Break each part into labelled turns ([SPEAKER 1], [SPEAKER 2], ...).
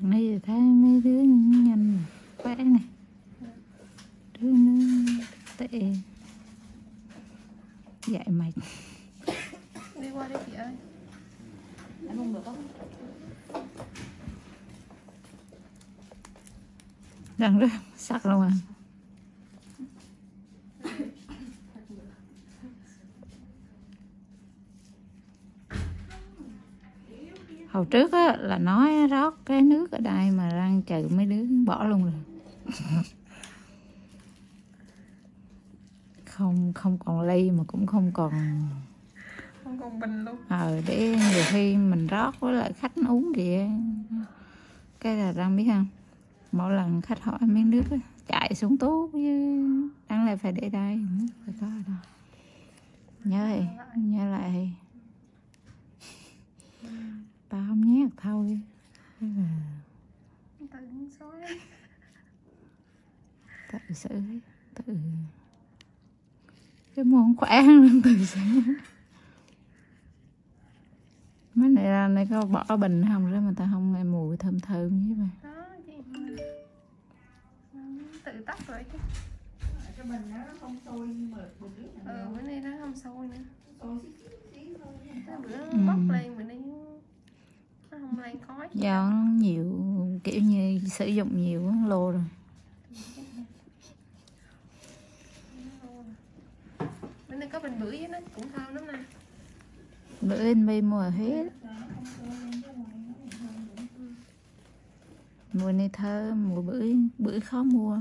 [SPEAKER 1] Này thấy mấy đứa nhanh khỏe này, đứa nó tệ dạy mày
[SPEAKER 2] Đi qua đi chị ơi.
[SPEAKER 3] Em không được không?
[SPEAKER 1] đang rất sắc luôn à. Hồi trước á, là nói rót cái nước ở đây mà đang chờ mấy đứa bỏ luôn rồi. Không còn ly mà cũng không còn
[SPEAKER 2] bình luôn.
[SPEAKER 1] để nhiều khi mình rót với lại khách uống kìa. Cái là đang biết không, mỗi lần khách hỏi miếng nước á, chạy xuống tú chứ đáng lẽ phải để đây, phải có ở đâu. Nhớ lại tao không nhét thôi. Thế là tự xử, tự cái món khỏe hơn tự xử. Mấy này có bỏ bình không đó mà ta không nghe mùi thơm thơm như vậy.
[SPEAKER 2] Đó chị tự tắt rồi chứ.
[SPEAKER 3] Cái bình đó nó không sôi nhưng mà bình nước này
[SPEAKER 2] Bữa nay nó không sôi nữa.
[SPEAKER 3] sôi xíu thôi.
[SPEAKER 2] Bữa nó bốc lên, bữa nay nó không lên khói.
[SPEAKER 1] Do nó nhiều, kiểu như sử dụng nhiều lô rồi.
[SPEAKER 2] Bữa nay có bình bưởi với nó cũng thơm lắm nè.
[SPEAKER 1] Bữa anh bay mua ở Huế, mùa này thơm, mùa bưởi khó mua.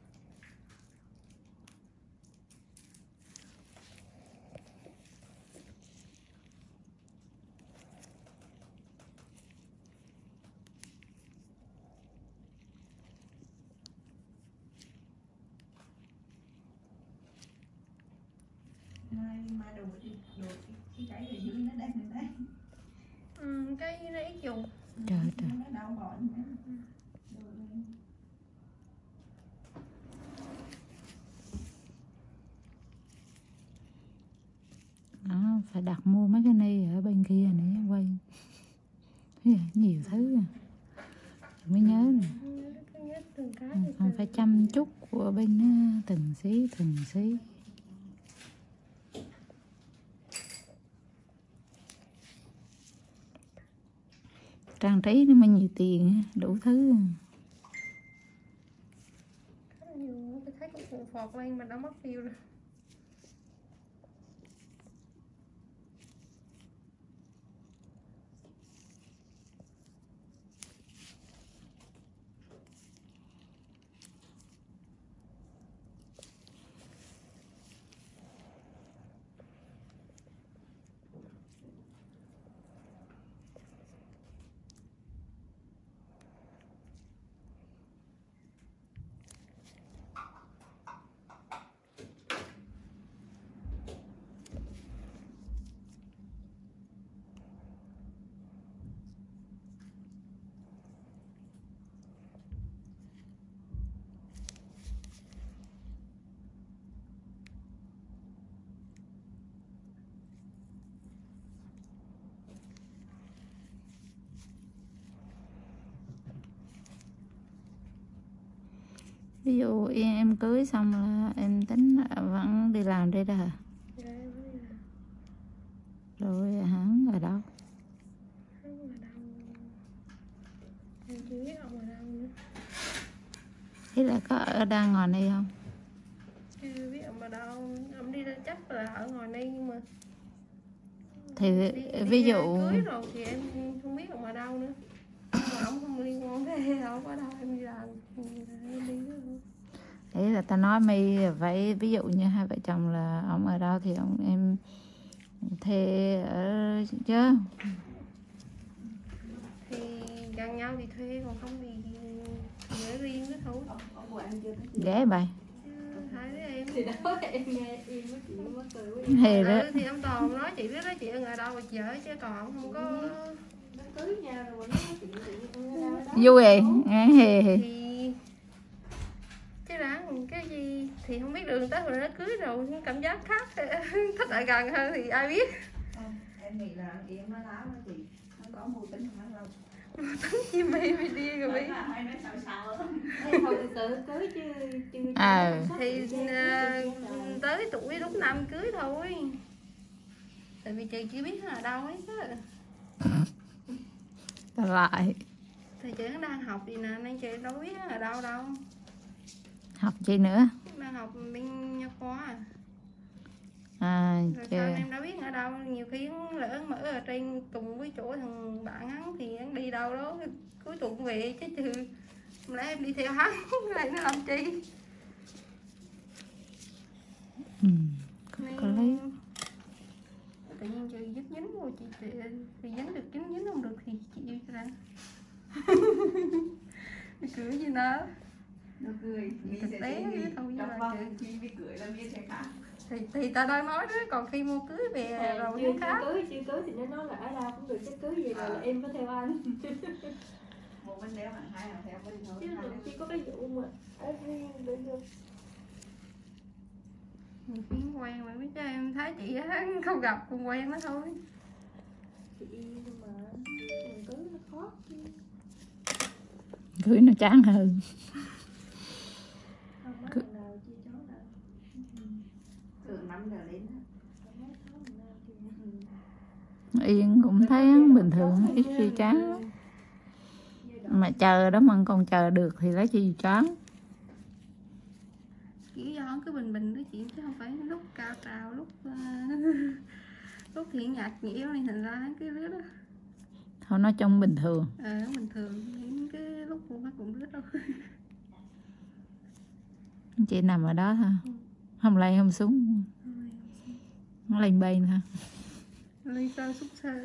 [SPEAKER 3] Mai đồ cái gì dưới nó đang đây.
[SPEAKER 2] Cái nó ít dùng.
[SPEAKER 1] Trời.
[SPEAKER 3] Nó đau bỏi nữa.
[SPEAKER 1] Đó, phải đặt mua mấy cái này ở bên kia này quay. Nhiều thứ à. Mới nhớ nè. Không phải chăm chút của bên từng xí. Trang trí nó mới nhiều tiền, đủ thứ.
[SPEAKER 2] Tôi thấy cũng phụ phọt lên mà nó mất tiêu rồi.
[SPEAKER 1] Ví dụ em cưới xong là em tính vẫn đi làm đây đó hả? Rồi hắn ở đâu?
[SPEAKER 2] Em chưa biết ông ở đâu nữa.
[SPEAKER 1] Thế là có ở đang ngoài này không?
[SPEAKER 2] Chưa biết ông ở đâu. Ông đi ra chắc là ở ngoài đây nhưng mà
[SPEAKER 1] Thì
[SPEAKER 2] đi
[SPEAKER 1] ví dụ
[SPEAKER 2] cưới rồi thì em không biết ông ở đâu nữa. Mà ông không liên quan tới đâu có đâu, em đi làm em đi nữa.
[SPEAKER 1] đấy là ta nói mi vậy, ví dụ như hai vợ chồng là ông ở đâu thì ông em thuê ở chứ.
[SPEAKER 2] Thì gần nhau thì thuê, còn không thì ở riêng nữa thôi.
[SPEAKER 1] Ghé bài
[SPEAKER 2] Hai đứa em
[SPEAKER 3] Thì đó em nghe em với chị mới cười với
[SPEAKER 1] thì đó.
[SPEAKER 2] thì ông Toàn nói chị biết đó, chị ở ngoài đâu mà chị ở chứ còn ông không có.
[SPEAKER 3] nó cưới nhau rồi nó nói chuyện đó.
[SPEAKER 1] Vui hề.
[SPEAKER 2] Thì chứ đáng cái gì thì không biết đường tới, rồi nó cưới rồi cảm giác khác. Thích ở gần hơn thì ai biết.
[SPEAKER 3] Em nghĩ là em nói láo đó chị, nó có mưu tính không đâu.
[SPEAKER 2] Chim bi đi rồi bi.
[SPEAKER 3] Hay nói sợ sợ.
[SPEAKER 4] Thôi từ từ cưới chứ chưa
[SPEAKER 2] Thì tới tuổi đúng năm cưới thôi. Tại vì chị chưa biết ở đâu ấy chứ.
[SPEAKER 1] lại
[SPEAKER 2] Thì chị đang học gì nè nên chị đâu biết ở đâu đâu.
[SPEAKER 1] học gì nữa
[SPEAKER 2] Đang học bên nha khoa. Rồi
[SPEAKER 1] chơi.
[SPEAKER 2] sao em đã biết ở đâu, nhiều khi lỡ mở ở trên cùng với chỗ thằng bạn hắn thì hắn đi đâu đó cuối tuần về chứ chứ không lẽ em đi theo hắn lại nó làm chi.
[SPEAKER 1] Có lý.
[SPEAKER 2] Tự nhiên chị dính dính vô chị thì dính được dính không được thì chị yêu cho ra. Cười gì nữa.
[SPEAKER 3] Nó cười.
[SPEAKER 2] Thực tế thôi
[SPEAKER 3] Trong
[SPEAKER 2] là
[SPEAKER 3] vòng khi bị cười là biết thế khác.
[SPEAKER 2] Thì ta đang nói đó, còn khi mua cưới về rồi
[SPEAKER 4] chưa
[SPEAKER 2] nó khác.
[SPEAKER 4] chưa cưới thì nó nói là ở đâu cũng được, chứ cưới gì là em phải theo anh.
[SPEAKER 3] Một bên đeo bạn hai là theo bên thôi.
[SPEAKER 4] Chứ làm chỉ có cái vụ mà ở riêng để được.
[SPEAKER 2] Nhiều khi quen mà biết cho em thấy chị á không gặp cùng quen nó thôi.
[SPEAKER 4] Chị nhưng mà mình cưới nó khó chứ.
[SPEAKER 1] Cưới nó chán hơn.
[SPEAKER 4] Không nói lần nào chia chó nào.
[SPEAKER 3] Thường 5 giờ đến.
[SPEAKER 4] Không nói khó lần nào thì
[SPEAKER 1] Yên cũng thấy bình thường, ít khi chán lắm. Mà chờ đó mà còn chờ được thì lấy gì chán.
[SPEAKER 2] Chỉ do cứ bình bình đó chị, chứ không phải lúc cao trào lúc lúc thì nhạt nhẽo nên thành ra hắn cái rứa đó.
[SPEAKER 1] Thôi nói chung bình thường.
[SPEAKER 2] Bình thường những cái lúc nó cũng rứa đâu.
[SPEAKER 1] Chị nằm ở đó thôi, không lên không xuống, nó lên bên thôi.
[SPEAKER 2] Lên sơ xúc sơ.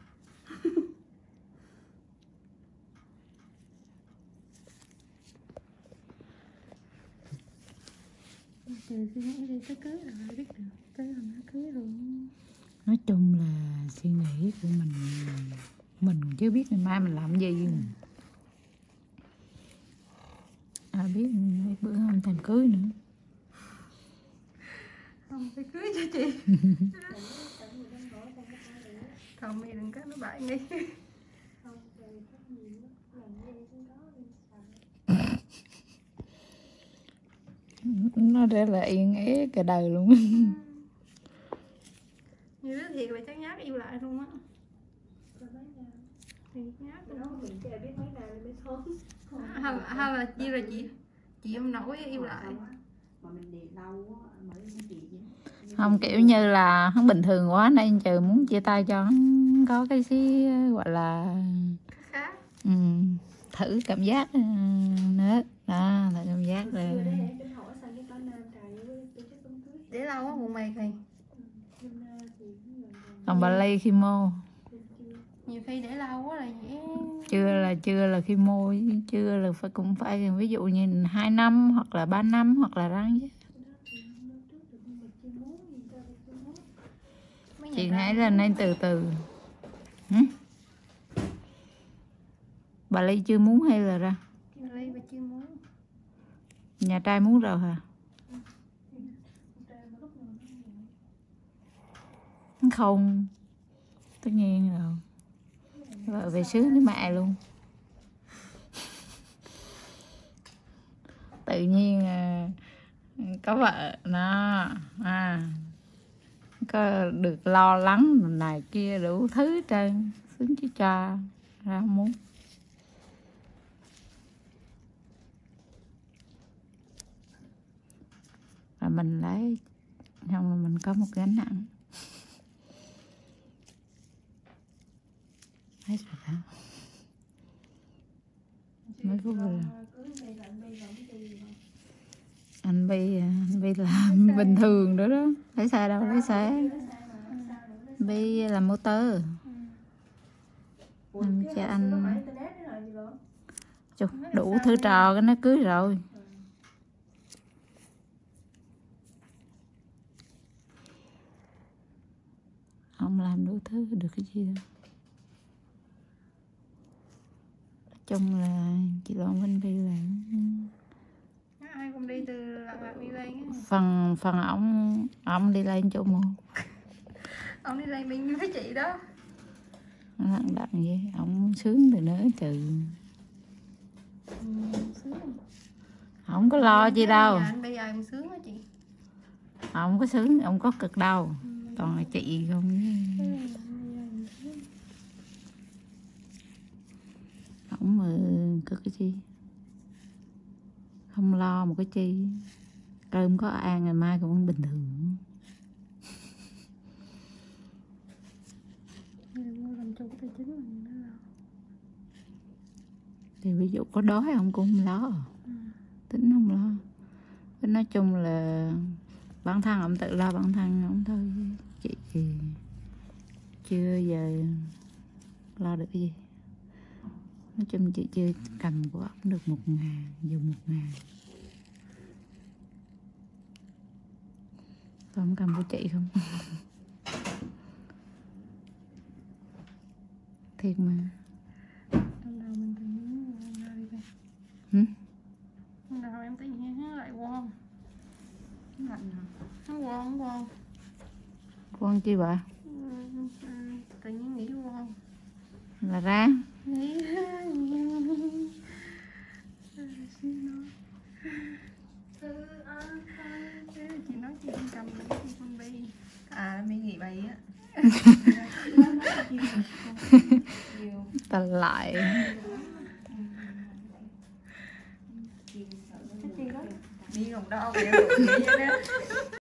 [SPEAKER 2] Từ suy nghĩ đi tới cưới rồi biết được, tới là nó cưới luôn.
[SPEAKER 1] Nói chung là suy nghĩ của mình chưa biết ngày mai mình làm gì. Biết mấy bữa không thèm cưới nữa.
[SPEAKER 2] Không phải cưới cho chị. Không mày đừng có nói bậy đi.
[SPEAKER 1] Nó rất là yên ế cả đời luôn.
[SPEAKER 2] Như đó thiệt là chắc nhát yêu lại luôn á. Thì nhát
[SPEAKER 4] đó mình chưa biết mấy nào mới thốn.
[SPEAKER 2] hay là chi là chị em nổi yêu lại.
[SPEAKER 3] Mà mình để lâu mới gì chứ.
[SPEAKER 1] Không, kiểu như là hắn bình thường quá nên chờ muốn chia tay cho hắn có cái gì gọi là
[SPEAKER 2] Khác.
[SPEAKER 1] thử cảm giác nữa đó, thử cảm giác rồi.
[SPEAKER 2] Để lâu á buồn mày kì.
[SPEAKER 1] Còn bà Ly khi mô
[SPEAKER 2] Nhiều khi để lâu quá là dễ.
[SPEAKER 1] chưa là khi mô, chưa là phải cũng phải ví dụ như 2 năm hoặc là 3 năm hoặc là răng chứ. Chị nghĩ là nên từ từ. Bà Ly chưa muốn hay là ra?
[SPEAKER 2] Bà Ly bà chưa muốn.
[SPEAKER 1] Nhà trai muốn rồi hả? Không, tất nhiên rồi. Vợ về xứ với mẹ luôn. Tự nhiên có vợ nó có được lo lắng này kia đủ thứ trên xứng chứ cha ra không muốn. Và mình lấy xong là mình có một gánh nặng. Thấy sao hả? Mấy phút rồi. Anh Bi là bình thường đó đó. Lấy xe đâu, lấy xe. Bi là motor. Cho anh đủ thứ trò cái nó cưới rồi. Không làm đủ thứ được cái gì đâu. Chung là chị Loan Vinh Bi là
[SPEAKER 2] Ai cũng đi từ Lạc đi lên á.
[SPEAKER 1] phần ổng đi lên chỗ một.
[SPEAKER 2] Ông đi lên bên với chị đó.
[SPEAKER 1] lặng đặng vậy ông sướng từ nữa trừ không có lo gì đâu.
[SPEAKER 2] Anh bây giờ em sướng á chị.
[SPEAKER 1] Ông có sướng, ông có cực đâu. Toàn là chị không. Ông mà cực cái chi. Không lo một cái chi. Cơm có ăn ngày mai cũng bình thường. Thì ví dụ có đói ông cũng không lo. Tính không lo. Tính nói chung là bản thân ông tự lo bản thân ông thôi. Chị thì chưa giờ lo được cái gì. Nói chung chị chưa cầm của ông được 1.000, dùng 1.000. Còn ông cầm của chị không? Thiệt mà. Hử?
[SPEAKER 2] Nào em tự nhiên hắn lại quon.
[SPEAKER 3] Lạnh hả?
[SPEAKER 2] Hắn quon.
[SPEAKER 1] Con chi bà?
[SPEAKER 2] Tự nhiên nghĩ quon.
[SPEAKER 1] Là ra.
[SPEAKER 2] Nghĩ chị nói chị không cầm được con bi.
[SPEAKER 3] À mi nghỉ bày á.
[SPEAKER 1] Ta lại.
[SPEAKER 3] Mi không đau kìa.